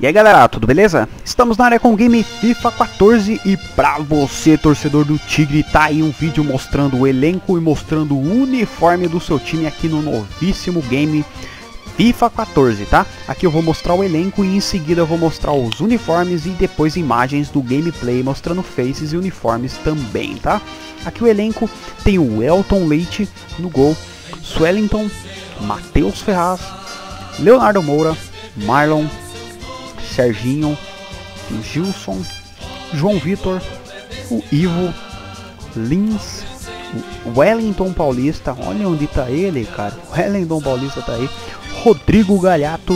E aí galera, tudo beleza? Estamos na área com o game FIFA 14 e pra você, torcedor do Tigre, tá aí um vídeo mostrando o elenco e mostrando o uniforme do seu time aqui no novíssimo game FIFA 14, tá? Aqui eu vou mostrar o elenco e em seguida eu vou mostrar os uniformes e depois imagens do gameplay mostrando faces e uniformes também, tá? Aqui o elenco tem o Elton Leite no gol, Swellington, Matheus Ferraz, Leonardo Moura, Marlon, Serginho, o Gilson, João Vitor, o Ivo, Lins, o Wellington Paulista, olha onde tá ele, cara, o Wellington Paulista tá aí, Rodrigo Galhato,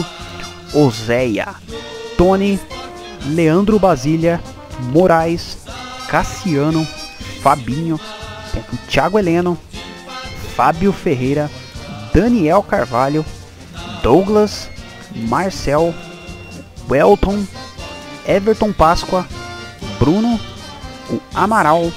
Oséia, Tony, Leandro Basília, Moraes, Cassiano, Fabinho, tem aqui o Thiago Heleno, Fábio Ferreira, Daniel Carvalho, Douglas, Marcel, Welton, Everton Páscoa, Bruno, o Amaral,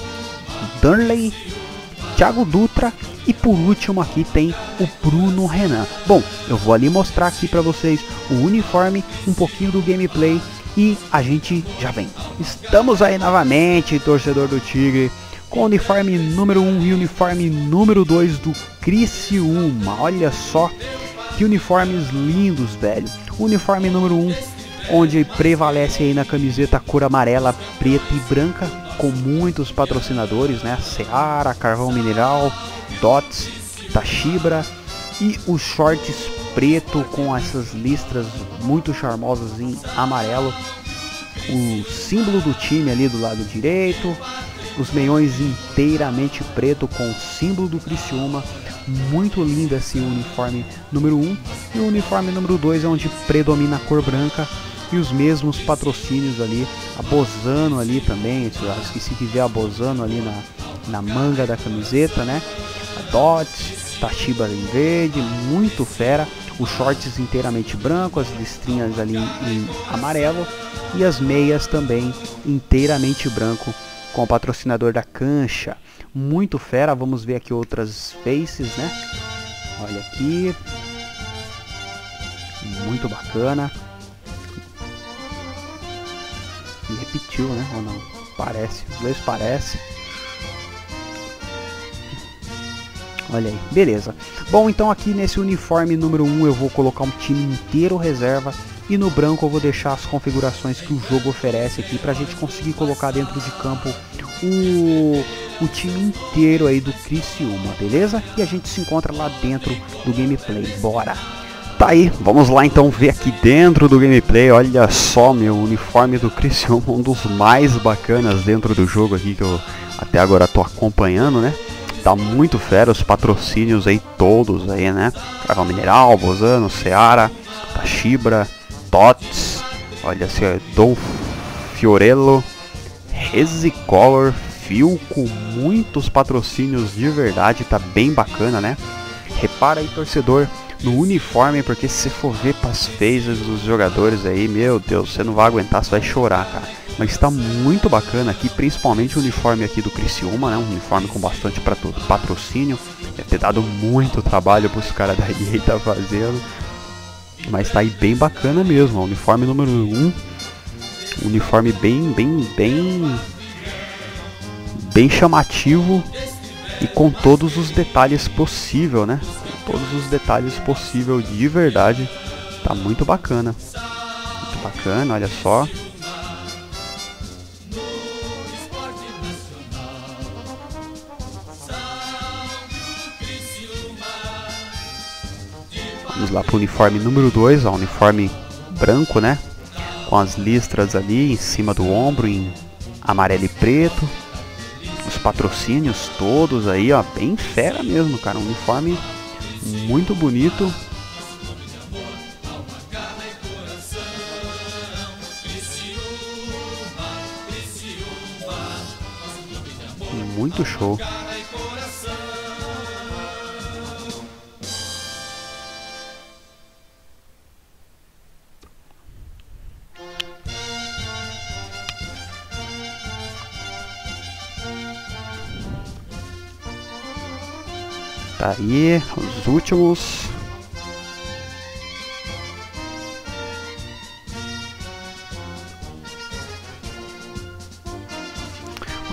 Darley, Thiago Dutra e por último aqui tem o Bruno Renan. Bom, eu vou ali mostrar aqui para vocês o uniforme, um pouquinho do gameplay e a gente já vem. Estamos aí novamente, torcedor do Tigre, com o uniforme número 1 e uniforme número 2 do Criciúma. Olha só que uniformes lindos, velho. Uniforme número 1, onde prevalece aí na camiseta a cor amarela, preta e branca, com muitos patrocinadores, né? Seara, Carvão Mineral, Dots, Tashibra e os shorts preto com essas listras muito charmosas em amarelo. O símbolo do time ali do lado direito, os meiões inteiramente preto com o símbolo do Criciúma. Muito lindo esse uniforme número 1 e o uniforme número 2 é onde predomina a cor branca e os mesmos patrocínios ali, a Bozano ali também, eu esqueci de ver a Bozano ali na manga da camiseta, né? A Dots, Tashiba em verde, muito fera, os shorts inteiramente branco, as listrinhas ali em amarelo e as meias também inteiramente branco com o patrocinador da cancha. Muito fera, vamos ver aqui outras faces, né? Olha aqui, muito bacana. E repetiu, né? Ou não? Parece, os dois parecem. Olha aí, beleza. Bom, então aqui nesse uniforme número 1 eu vou colocar um time inteiro reserva e no branco eu vou deixar as configurações que o jogo oferece aqui pra gente conseguir colocar dentro de campo o time inteiro aí do Criciúma, beleza? E a gente se encontra lá dentro do gameplay, bora! Tá aí, vamos lá então ver aqui dentro do gameplay, olha só meu uniforme do Criciúma, um dos mais bacanas dentro do jogo aqui que eu até agora tô acompanhando, né? Tá muito fera, os patrocínios aí todos aí, né? Carvão Mineral, Bozano, Seara, Tashibra, Tots, olha assim, Dom Fiorello, Resicolor, Filco, muitos patrocínios de verdade, tá bem bacana, né? Repara aí, torcedor, no uniforme, porque se você for ver para as faces dos jogadores aí, meu Deus, você não vai aguentar, você vai chorar, cara. Mas está muito bacana aqui, principalmente o uniforme aqui do Criciúma, né? Um uniforme com bastante patrocínio. Deve ter dado muito trabalho para os caras da EA tá fazendo. Mas tá aí bem bacana mesmo, o uniforme número 1. Um uniforme bem chamativo e com todos os detalhes possível, né? Com todos os detalhes possível de verdade. Tá muito bacana. Muito bacana, olha só. Vamos lá para o uniforme número 2, ó, uniforme branco, né? Com as listras ali em cima do ombro em amarelo e preto. Os patrocínios todos aí, ó, bem fera mesmo, cara. Um uniforme muito bonito. Muito show. Tá aí, os últimos.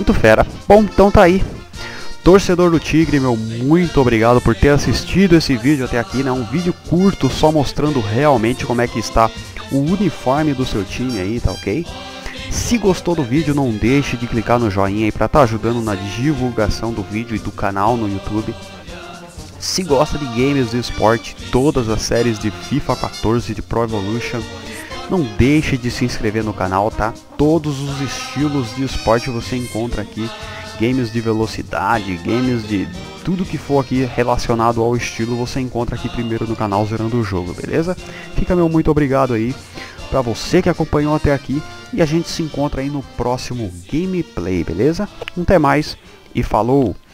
muito fera. Bom, então tá aí. Torcedor do Tigre, meu, muito obrigado por ter assistido esse vídeo até aqui, né? Um vídeo curto, só mostrando realmente como é que está o uniforme do seu time aí, tá ok? Se gostou do vídeo, não deixe de clicar no joinha aí pra estar ajudando na divulgação do vídeo e do canal no YouTube. Se gosta de games de esporte, todas as séries de FIFA 14 de Pro Evolution, não deixe de se inscrever no canal, tá? Todos os estilos de esporte você encontra aqui. Games de velocidade, games de tudo que for aqui relacionado ao estilo, você encontra aqui primeiro no canal Zerando o Jogo, beleza? Fica meu muito obrigado aí pra você que acompanhou até aqui. E a gente se encontra aí no próximo gameplay, beleza? Até mais e falou!